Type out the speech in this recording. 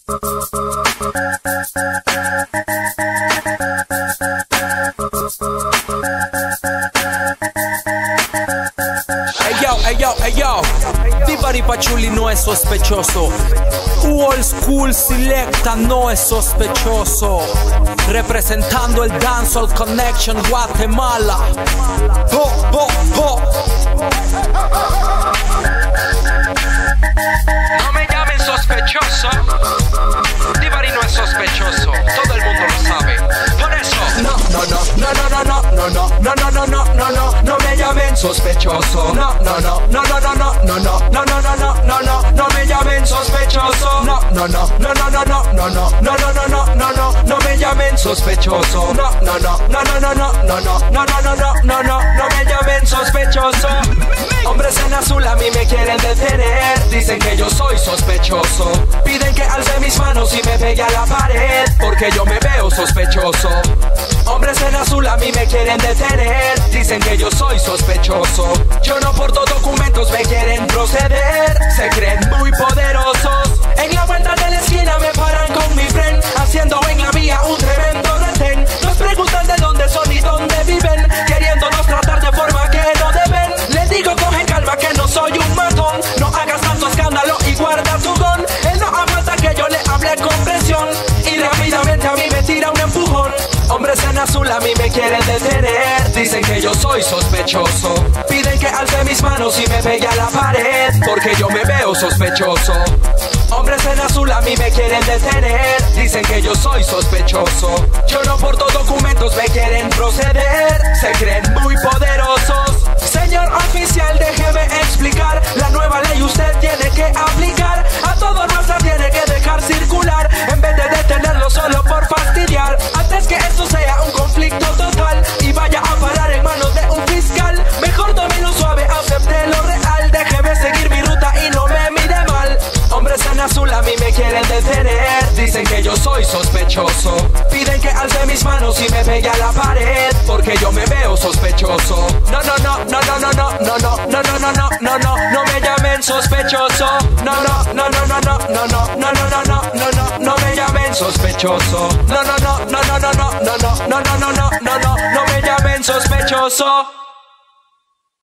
Ey yo, Tibari Pachuli no es sospechoso. Old School Selecta no es sospechoso. Representando el Dancehall Connection Guatemala. Ho, ho, ho. No me llamen sospechoso. Tibari no es sospechoso. Todo el mundo lo sabe. Por eso. No me llamen sospechoso. No me llamen sospechoso. No me llamen sospechoso. No me llamen sospechoso. Hombres en azul a mí me quieren detener. Dicen que yo soy sospechoso. Piden que alce mis manos y me pegue a la pared, porque yo me veo sospechoso. Hombres en azul a mí me quieren detener. Dicen que yo soy sospechoso. Yo no porto documentos, me quieren proceder. Se creen muy poderosos. En la vuelta de la esquina me paran con mi friend, haciendo en la vía un tremendo retén. Nos preguntan de dónde son y dónde viven, queriéndonos tratar de forma que no deben. Les digo coge calma que no soy un matón. No hagas tanto escándalo y guarda tu don. Él no aguanta que yo le hable con presión y rápidamente a mí me tira un empujón. Hombres en azul a mí me quieren detener. Dicen que yo soy sospechoso. Piden que alce mis manos y me pegue a la pared, porque yo me veo sospechoso. Hombres en azul a mí me quieren detener. Dicen que yo soy sospechoso. Yo no porto documentos, me quieren proceder. Se creen muy poderosos. Señor oficial, déjeme explicar. La nueva ley usted tiene que aplicar. A todo raza tiene que dejar circular, en vez de detenerlo solo por fastidiar. Antes que esto sea un conflicto total y vaya a parar en manos de un fiscal, mejor domino suave, acepte lo real. Déjeme seguir mi ruta y no me mire mal. Hombres en azul a mí me quieren detener. Dicen que yo soy sospechoso. Piden que alce mis manos y me pegue a la pared, porque yo me veo sospechoso. No me llamen sospechoso. No me llamen sospechoso. No me llamen sospechoso.